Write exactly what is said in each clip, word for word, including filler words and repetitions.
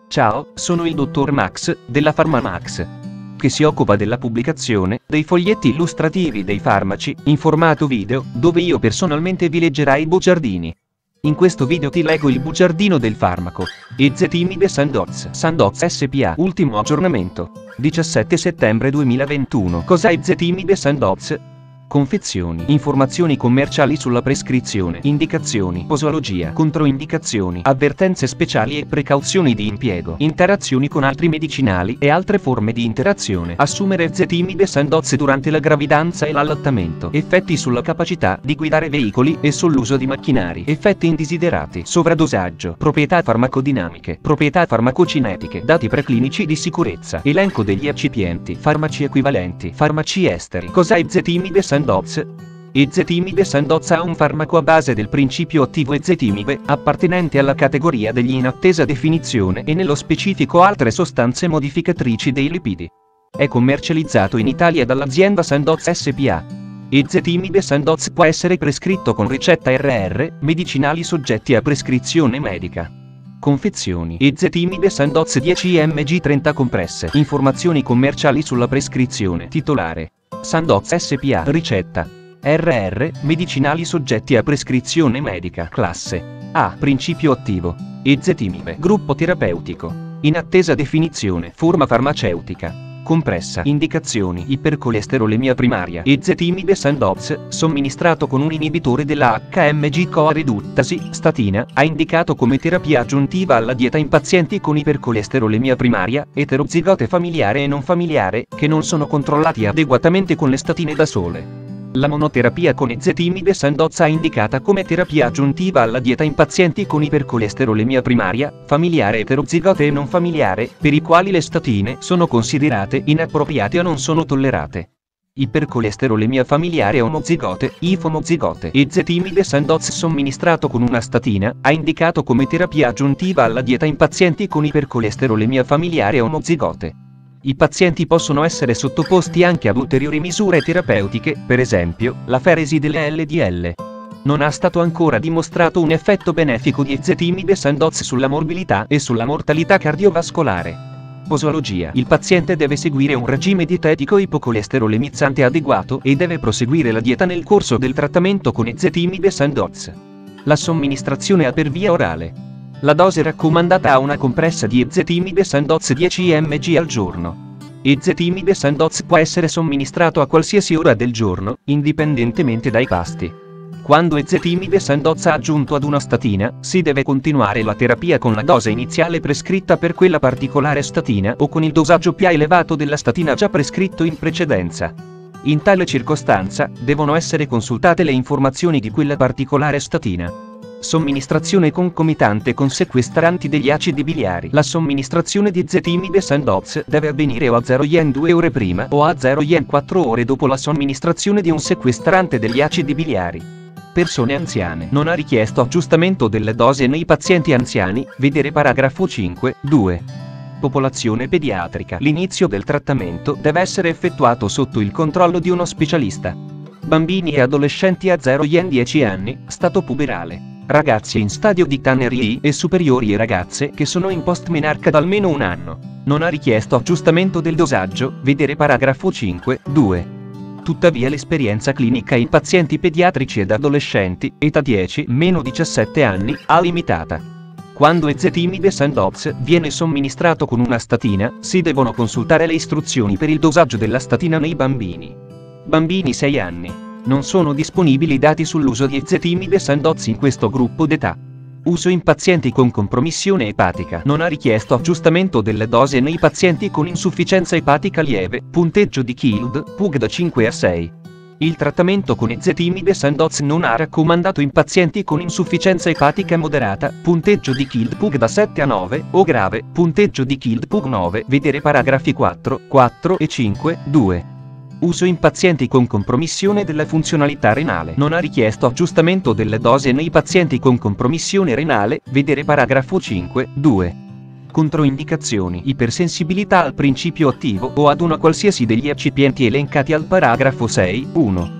Ciao, sono il dottor Max, della PharmaMax, che si occupa della pubblicazione dei foglietti illustrativi dei farmaci, in formato video, dove io personalmente vi leggerai i bugiardini. In questo video ti leggo il bugiardino del farmaco Ezetimibe Sandoz Sandoz S P A. Ultimo aggiornamento, diciassette settembre duemilaventuno. Cos'è Ezetimibe Sandoz? Confezioni, informazioni commerciali sulla prescrizione, indicazioni, posologia, controindicazioni, avvertenze speciali e precauzioni di impiego, interazioni con altri medicinali e altre forme di interazione. Assumere Ezetimibe Sandoz durante la gravidanza e l'allattamento. Effetti sulla capacità di guidare veicoli e sull'uso di macchinari. Effetti indesiderati. Sovradosaggio. Proprietà farmacodinamiche. Proprietà farmacocinetiche. Dati preclinici di sicurezza. Elenco degli eccipienti. Farmaci equivalenti. Farmaci esteri. Cos'è Ezetimibe Sandoz? Ezetimibe Sandoz è un farmaco a base del principio attivo ezetimibe, appartenente alla categoria degli in attesa definizione e nello specifico altre sostanze modificatrici dei lipidi. È commercializzato in Italia dall'azienda Sandoz S P A. Ezetimibe Sandoz può essere prescritto con ricetta R R, medicinali soggetti a prescrizione medica. Confezioni. Ezetimibe Sandoz dieci millimetri trenta compresse. Informazioni commerciali sulla prescrizione. Titolare: Sandoz S P A. Ricetta: R R, medicinali soggetti a prescrizione medica. Classe A. Principio attivo: ezetimibe. Gruppo terapeutico: in attesa definizione. Forma farmaceutica: compressa. Indicazioni: ipercolesterolemia primaria. Ezetimibe Sandoz, somministrato con un inibitore della H M G CoA riduttasi, statina, ha indicato come terapia aggiuntiva alla dieta in pazienti con ipercolesterolemia primaria, eterozigote familiare e non familiare, che non sono controllati adeguatamente con le statine da sole. La monoterapia con Ezetimibe Sandoz è indicata come terapia aggiuntiva alla dieta in pazienti con ipercolesterolemia primaria, familiare eterozigote e non familiare, per i quali le statine sono considerate inappropriate o non sono tollerate. Ipercolesterolemia familiare omozigote, I F omozigote. Ezetimibe Sandoz somministrato con una statina, ha indicato come terapia aggiuntiva alla dieta in pazienti con ipercolesterolemia familiare omozigote. I pazienti possono essere sottoposti anche ad ulteriori misure terapeutiche, per esempio, la feresi delle L D L. Non ha stato ancora dimostrato un effetto benefico di Ezetimibe Sandoz sulla morbilità e sulla mortalità cardiovascolare. Posologia. Il paziente deve seguire un regime dietetico ipocolesterolemizzante adeguato e deve proseguire la dieta nel corso del trattamento con Ezetimibe Sandoz. La somministrazione è per via orale. La dose raccomandata ha una compressa di Ezetimibe Sandoz dieci millimetri al giorno. Ezetimibe Sandoz può essere somministrato a qualsiasi ora del giorno, indipendentemente dai pasti. Quando Ezetimibe Sandoz è aggiunto ad una statina, si deve continuare la terapia con la dose iniziale prescritta per quella particolare statina o con il dosaggio più elevato della statina già prescritto in precedenza. In tale circostanza, devono essere consultate le informazioni di quella particolare statina. Somministrazione concomitante con sequestranti degli acidi biliari. La somministrazione di Ezetimibe Sandoz deve avvenire o a zero virgola due ore prima o a zero virgola quattro ore dopo la somministrazione di un sequestrante degli acidi biliari. Persone anziane. Non ha richiesto aggiustamento delle dosi nei pazienti anziani, vedere paragrafo cinque, due. Popolazione pediatrica. L'inizio del trattamento deve essere effettuato sotto il controllo di uno specialista. Bambini e adolescenti a zero virgola dieci anni, stato puberale. Ragazzi in stadio di Tannerie e superiori e ragazze che sono in post-menarca da almeno un anno. Non ha richiesto aggiustamento del dosaggio, vedere paragrafo cinque, due. Tuttavia l'esperienza clinica in pazienti pediatrici ed adolescenti, età dieci diciassette anni, ha limitata. Quando Ezetimibe Sandoz viene somministrato con una statina, si devono consultare le istruzioni per il dosaggio della statina nei bambini. Bambini sei anni. Non sono disponibili dati sull'uso di Ezetimibe Sandoz in questo gruppo d'età. Uso in pazienti con compromissione epatica. Non ha richiesto aggiustamento delle dosi nei pazienti con insufficienza epatica lieve, punteggio di K I L D, P U G da cinque a sei. Il trattamento con Ezetimibe Sandoz non ha raccomandato in pazienti con insufficienza epatica moderata, punteggio di K I L D P U G da sette a nove, o grave, punteggio di K I L D P U G nove, vedere paragrafi quattro, quattro e cinque, due. Uso in pazienti con compromissione della funzionalità renale. Non ha richiesto aggiustamento delle dosi nei pazienti con compromissione renale, vedere paragrafo cinque, due. Controindicazioni: ipersensibilità al principio attivo o ad una qualsiasi degli eccipienti elencati al paragrafo sei, uno.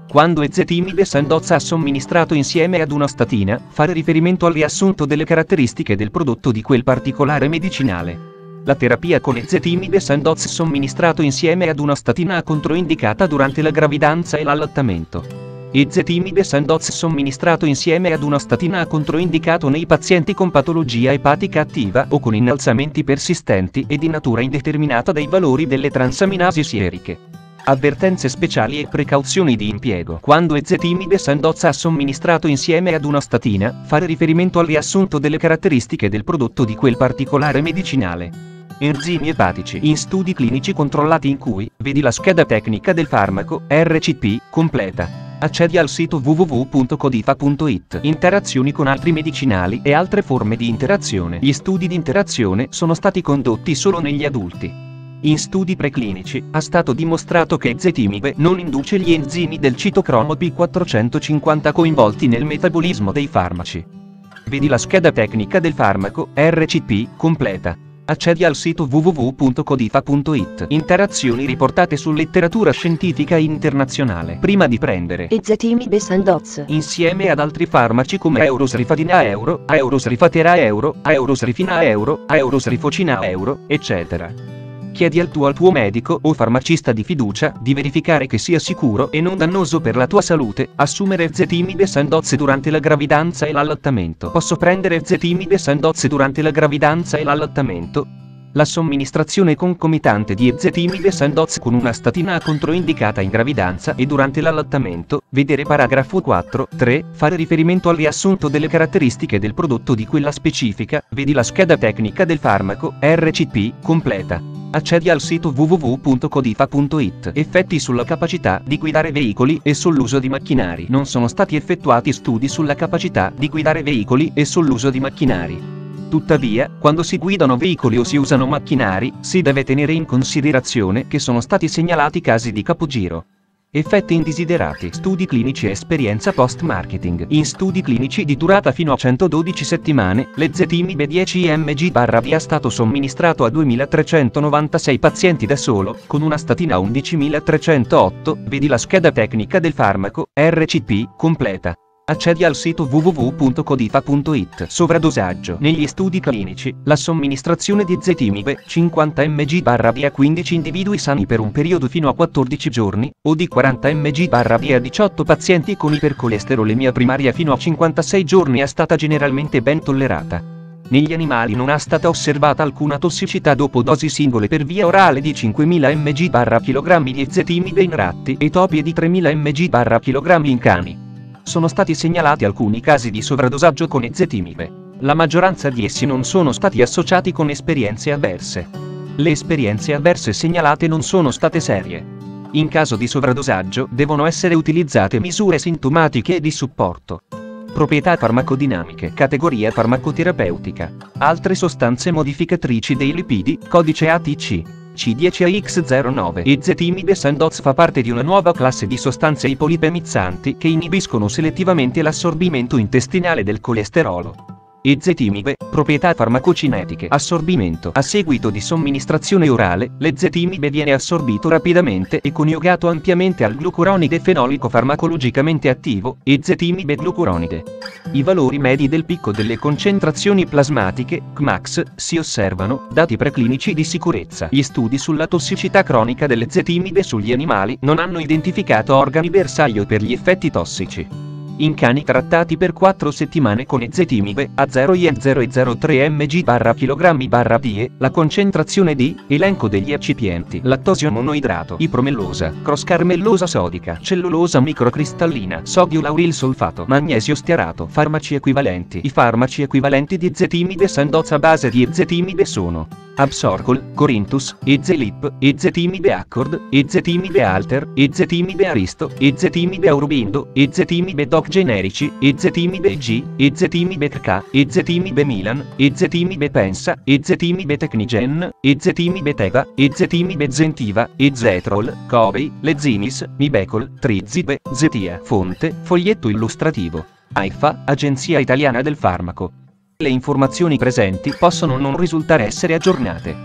Quando ezetimibe Sandoz ha somministrato insieme ad una statina, fare riferimento al riassunto delle caratteristiche del prodotto di quel particolare medicinale. La terapia con ezetimibe Sandoz somministrato insieme ad una statina controindicata durante la gravidanza e l'allattamento. Ezetimibe Sandoz somministrato insieme ad una statina controindicato nei pazienti con patologia epatica attiva o con innalzamenti persistenti e di natura indeterminata dei valori delle transaminasi sieriche. Avvertenze speciali e precauzioni di impiego. Quando ezetimibe Sandoz ha somministrato insieme ad una statina, fare riferimento al riassunto delle caratteristiche del prodotto di quel particolare medicinale. Enzimi epatici in studi clinici controllati in cui, vedi la scheda tecnica del farmaco, R C P, completa. Accedi al sito w w w punto codifa punto it. Interazioni con altri medicinali e altre forme di interazione. Gli studi di interazione sono stati condotti solo negli adulti. In studi preclinici, è stato dimostrato che ezetimibe non induce gli enzimi del citocromo P quattrocentocinquanta coinvolti nel metabolismo dei farmaci. Vedi la scheda tecnica del farmaco, R C P, completa. Accedi al sito w w w punto codifa punto it. Interazioni riportate su letteratura scientifica internazionale. Prima di prendere ezetimibe Sandoz insieme ad altri farmaci come Eurosrifadina Euro, Eurosrifatera Euro, Eurosrifina Euro, Eurosrifocina Euro, eccetera. Chiedi al tuo al tuo medico o farmacista di fiducia di verificare che sia sicuro e non dannoso per la tua salute assumere ezetimibe Sandoz durante la gravidanza e l'allattamento. Posso prendere ezetimibe Sandoz durante la gravidanza e l'allattamento? La somministrazione concomitante di ezetimibe Sandoz con una statina controindicata in gravidanza e durante l'allattamento, vedere paragrafo quattro, tre, fare riferimento al riassunto delle caratteristiche del prodotto di quella specifica, vedi la scheda tecnica del farmaco, R C P, completa. Accedi al sito w w w punto codifa punto it. Effetti sulla capacità di guidare veicoli e sull'uso di macchinari. Non sono stati effettuati studi sulla capacità di guidare veicoli e sull'uso di macchinari. Tuttavia, quando si guidano veicoli o si usano macchinari, si deve tenere in considerazione che sono stati segnalati casi di capogiro. Effetti indesiderati. Studi clinici e esperienza post-marketing. In studi clinici di durata fino a centododici settimane, l'ezetimibe dieci milligrammi è stato somministrato a duemilatrecentonovantasei pazienti da solo, con una statina undicimilatrecentootto, vedi la scheda tecnica del farmaco, R C P, completa. Accedi al sito w w w punto codifa punto it. Sovradosaggio. Negli studi clinici, la somministrazione di ezetimibe, cinquanta milligrammi a quindici individui sani per un periodo fino a quattordici giorni, o di quaranta milligrammi a diciotto pazienti con ipercolesterolemia primaria fino a cinquantasei giorni è stata generalmente ben tollerata. Negli animali non è stata osservata alcuna tossicità dopo dosi singole per via orale di cinquemila milligrammi di ezetimibe in ratti e topi e di tremila milligrammi in cani. Sono stati segnalati alcuni casi di sovradosaggio con ezetimibe. La maggioranza di essi non sono stati associati con esperienze avverse. Le esperienze avverse segnalate non sono state serie. In caso di sovradosaggio devono essere utilizzate misure sintomatiche e di supporto. Proprietà farmacodinamiche. Categoria farmacoterapeutica. Altre sostanze modificatrici dei lipidi, codice A T C. C dieci A X zero nove. Ezetimibe Sandoz fa parte di una nuova classe di sostanze ipolipemizzanti che inibiscono selettivamente l'assorbimento intestinale del colesterolo. Ezetimibe, proprietà farmacocinetiche. Assorbimento. A seguito di somministrazione orale, l'ezetimibe viene assorbito rapidamente e coniugato ampiamente al glucuronide fenolico farmacologicamente attivo, ezetimibe glucuronide. I valori medi del picco delle concentrazioni plasmatiche, C max, si osservano, dati preclinici di sicurezza. Gli studi sulla tossicità cronica dell'ezetimibe sugli animali non hanno identificato organi bersaglio per gli effetti tossici. In cani trattati per quattro settimane con ezetimibe a zero virgola zero zero tre milligrammi/kg/D, la concentrazione di elenco degli eccipienti: lattosio monoidrato, ipromellosa, croscarmellosa sodica, cellulosa microcristallina, sodio lauril solfato, magnesio stearato. Farmaci equivalenti. I farmaci equivalenti di ezetimibe Sandoz a base di ezetimibe sono Absorcol, Corinthus, Ezelip, ezetimibe Accord, ezetimibe Alter, ezetimibe Aristo, ezetimibe Aurobindo, ezetimibe Doc generici, ezetimibe G, ezetimibe K, ezetimibe Milan, ezetimibe Pensa, ezetimibe Technigen, ezetimibe Teva, ezetimibe Zentiva, Ezetrol, Covey, Lezimis, Mibecol, Trizibe, Zetia. Fonte, foglietto illustrativo. AIFA, Agenzia Italiana del Farmaco. Le informazioni presenti possono non risultare essere aggiornate.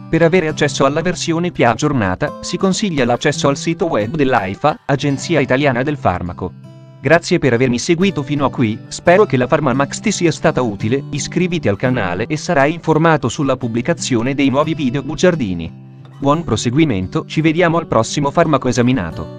Per avere accesso alla versione più aggiornata, si consiglia l'accesso al sito web dell'AIFA, Agenzia Italiana del Farmaco. Grazie per avermi seguito fino a qui, spero che la PharmaMax ti sia stata utile, iscriviti al canale e sarai informato sulla pubblicazione dei nuovi video bugiardini. Buon proseguimento, ci vediamo al prossimo farmaco esaminato.